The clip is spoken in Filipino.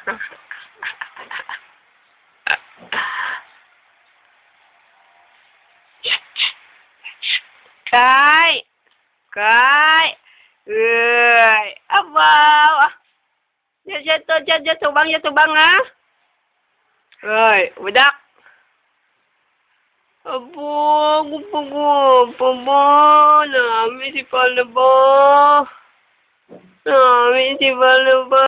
Cái ơi abang jatuh bang ah ơi budak abang gupo ba nami si Pala ba nami si Pala ba